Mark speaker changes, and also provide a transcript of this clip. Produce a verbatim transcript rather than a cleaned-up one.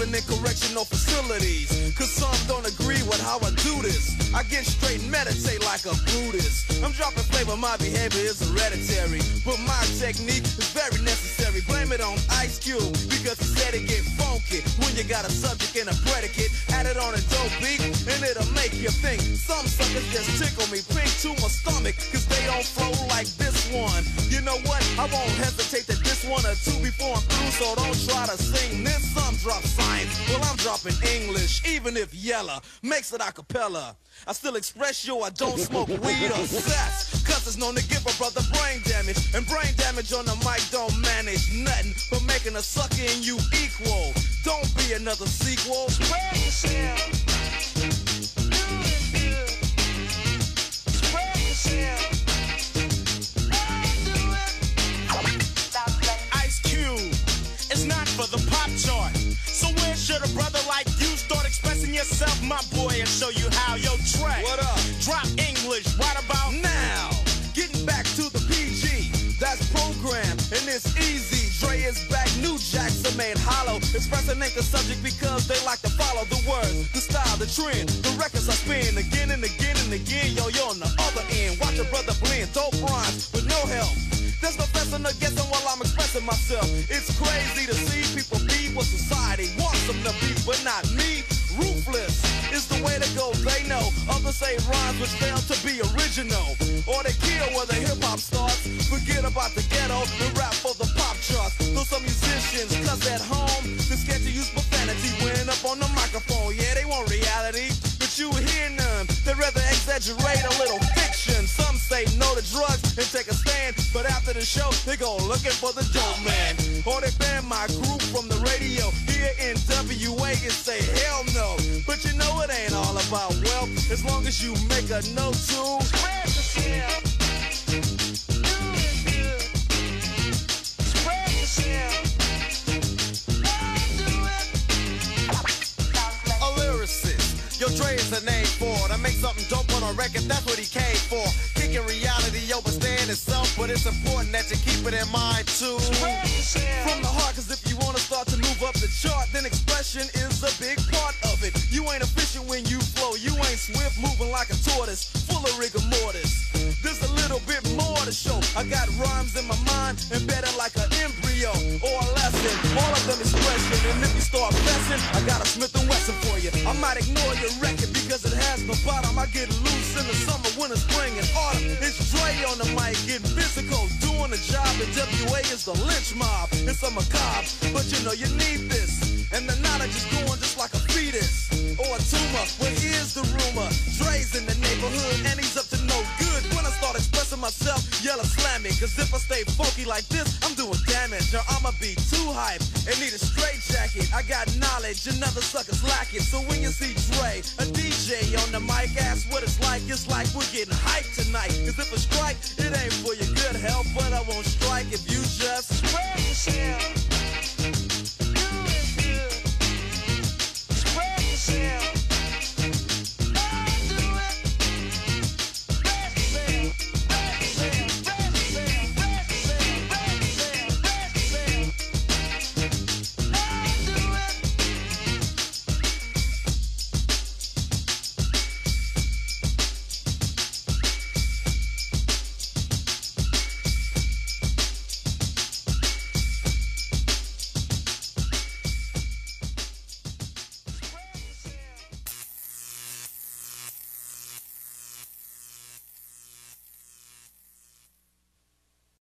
Speaker 1: even in correctional facilities. Cause some don't agree with how I do this. I get straight and meditate like a Buddhist. I'm dropping flavor, my behavior is hereditary, but my technique is very necessary. Blame it on Ice Cube, because he said it get funky when you got a subject and a predicate. Add it on a dope beat, and it'll make you think. Some suckers just tickle me pink to my stomach, cause they don't flow like this one. You know what? I won't hesitate to diss one or two before I'm through, so don't try to sing this. Some drop science, well I'm dropping English, even if Yella makes it a cappella. I still express yo, I don't smoke weed or sex, cause it's known to give a brother brain damage. And brain damage on the mic don't manage nothing but making a sucker in you equal. Don't be another sequel. Spread yourself. Do it good. Spread yourself. Do it. Ice Cube, it's not for the pop chart. So where should a brother like you start expressing yourself, my boy, and show you how? Yo, Trey, what up? Drop English right about now. Getting back to the P G, that's programmed, and it's easy. Dre is back, new jacks are made hollow. Expressing ain't the subject because they like to follow the words, the style, the trend. The records I spin again and again and again. Yo, you're on the other end. Watch a brother blend dope rhymes with no help. There's no fessing or guessing while I'm expressing myself. It's crazy to see people be what society wants them to be, but not me. Ruthless is the way to go, they know. Others say rhymes which fail to be original, or they kill where the hip-hop starts. Forget about the ghetto and rap for the pop charts. Though some musicians, cause at home they're scared to use profanity when up on the microphone. Yeah, they want reality, but you hear none. They'd rather exaggerate a little fiction. Some say no to drugs and take a stand, but after the show they go looking for the dope man. Or they ban my group from the radio. Here in N W A and say hell no. But you know it ain't all about wealth, as long as you make a note to spread yourself. Do it good. Spread yourself. Do it. A lyricist, yo, Dre is a name for it. I make something dope on a record, that's what he came for. Kicking reality over staying itself, but it's important that you keep it in mind too. Spread yourself. From the heart, cause if you wanna start to move up the chart, then expression is a big part of it. You ain't efficient when you flow, you ain't swift, moving like a tortoise, full of rigor mortis. There's a little bit more to show. I got rhymes in my mind, embedded like an embryo or a lesson. All of them expression, and if you start messing, I got a Smith and Wesson for you. I might ignore your record because it has no bottom. I get loose in the summer, winter, spring, and autumn. It's Dre on the mic, getting physical, doing the job. And N W A is the lynch mob. It's a macabre, but you know you need this. And the knowledge is going just like a fetus or a tumor. Well, here's the rumor: Dre's in the neighborhood and he's up to no good. When I start expressing myself, yella slam me. Cause if I stay funky like this, I'm doing damage. Or I'ma be too hype and need a straight jacket. I got knowledge and other suckers lack it. So when you see Dre, a D J on the mic, ask what it's like. It's like we're getting hyped tonight. Cause if I strike, it ain't for your good health, but I won't strike if you just spread yourself.